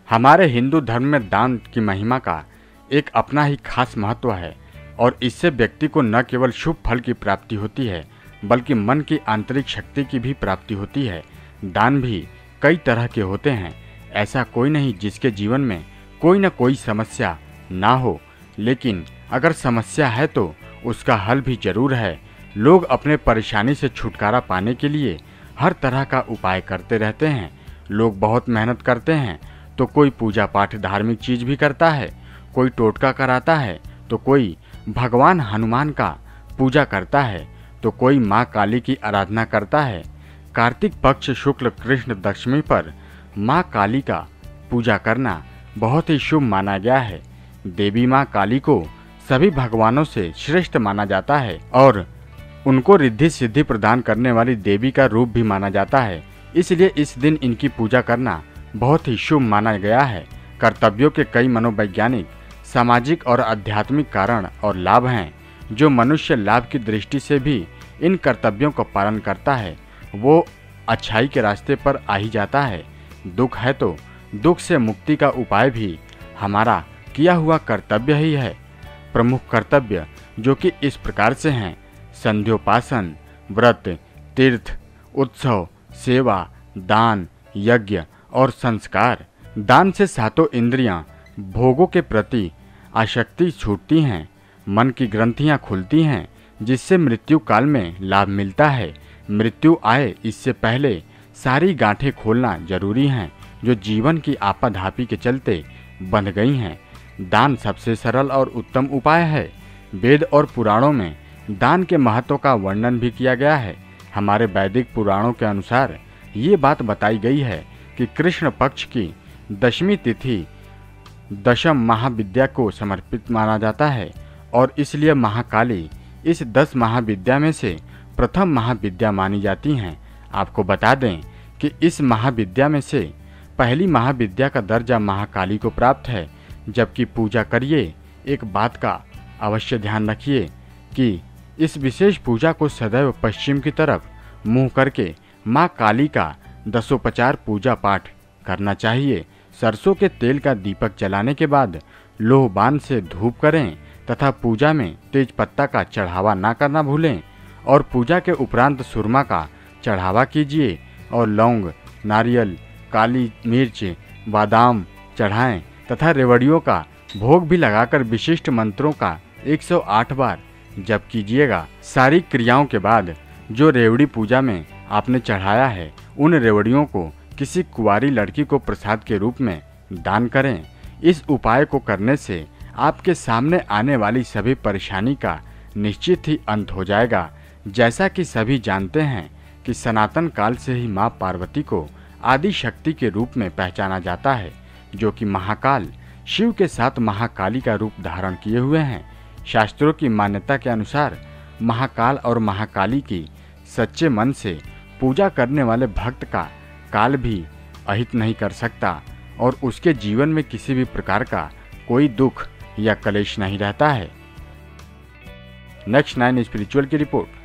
हमारे हिंदू धर्म में दान की महिमा का एक अपना ही खास महत्व है और इससे व्यक्ति को न केवल शुभ फल की प्राप्ति होती है बल्कि मन की आंतरिक शक्ति की भी प्राप्ति होती है। दान भी कई तरह के होते हैं। ऐसा कोई नहीं जिसके जीवन में कोई न कोई समस्या ना हो, लेकिन अगर समस्या है तो उसका हल भी जरूर है। लोग अपने परेशानी से छुटकारा पाने के लिए हर तरह का उपाय करते रहते हैं। लोग बहुत मेहनत करते हैं तो कोई पूजा पाठ धार्मिक चीज भी करता है, कोई टोटका कराता है तो कोई भगवान हनुमान का पूजा करता है तो कोई माँ काली की आराधना करता है। कार्तिक पक्ष शुक्ल कृष्ण दशमी पर माँ काली का पूजा करना बहुत ही शुभ माना गया है। देवी माँ काली को सभी भगवानों से श्रेष्ठ माना जाता है और उनको रिद्धि सिद्धि प्रदान करने वाली देवी का रूप भी माना जाता है। इसलिए इस दिन इनकी पूजा करना बहुत ही शुभ माना गया है। कर्तव्यों के कई मनोवैज्ञानिक, सामाजिक और आध्यात्मिक कारण और लाभ हैं। जो मनुष्य लाभ की दृष्टि से भी इन कर्तव्यों का पालन करता है वो अच्छाई के रास्ते पर आ ही जाता है। दुख है तो दुख से मुक्ति का उपाय भी हमारा किया हुआ कर्तव्य ही है। प्रमुख कर्तव्य जो कि इस प्रकार से हैं: संध्योपासन, व्रत, तीर्थ, उत्सव, सेवा, दान, यज्ञ और संस्कार। दान से सातों इंद्रियां भोगों के प्रति आसक्ति छूटती हैं, मन की ग्रंथियां खुलती हैं, जिससे मृत्यु काल में लाभ मिलता है। मृत्यु आए इससे पहले सारी गांठें खोलना जरूरी हैं जो जीवन की आपाधापी के चलते बंध गई हैं। दान सबसे सरल और उत्तम उपाय है। वेद और पुराणों में दान के महत्व का वर्णन भी किया गया है। हमारे वैदिक पुराणों के अनुसार ये बात बताई गई है कि कृष्ण पक्ष की दशमी तिथि दशम महाविद्या को समर्पित माना जाता है और इसलिए महाकाली इस 10 महाविद्या में से प्रथम महाविद्या मानी जाती हैं। आपको बता दें कि इस महाविद्या में से पहली महाविद्या का दर्जा महाकाली को प्राप्त है। जबकि पूजा करिए, एक बात का अवश्य ध्यान रखिए कि इस विशेष पूजा को सदैव पश्चिम की तरफ मुंह करके माँ काली का दशोपचार पूजा पाठ करना चाहिए। सरसों के तेल का दीपक जलाने के बाद लोहबान से धूप करें तथा पूजा में तेज पत्ता का चढ़ावा ना करना भूलें और पूजा के उपरांत सुरमा का चढ़ावा कीजिए और लौंग, नारियल, काली मिर्च, बादाम चढ़ाएं तथा रेवड़ियों का भोग भी लगाकर विशिष्ट मंत्रों का 108 बार जप कीजिएगा। सारी क्रियाओं के बाद जो रेवड़ी पूजा में आपने चढ़ाया है उन रेवड़ियों को किसी कुंवारी लड़की को प्रसाद के रूप में दान करें। इस उपाय को करने से आपके सामने आने वाली सभी परेशानी का निश्चित ही अंत हो जाएगा। जैसा कि सभी जानते हैं कि सनातन काल से ही माँ पार्वती को आदि शक्ति के रूप में पहचाना जाता है, जो कि महाकाल शिव के साथ महाकाली का रूप धारण किए हुए हैं। शास्त्रों की मान्यता के अनुसार महाकाल और महाकाली की सच्चे मन से पूजा करने वाले भक्त का काल भी अहित नहीं कर सकता और उसके जीवन में किसी भी प्रकार का कोई दुख या कलेश नहीं रहता है। नेक्स्ट 9 स्पिरिचुअल की रिपोर्ट।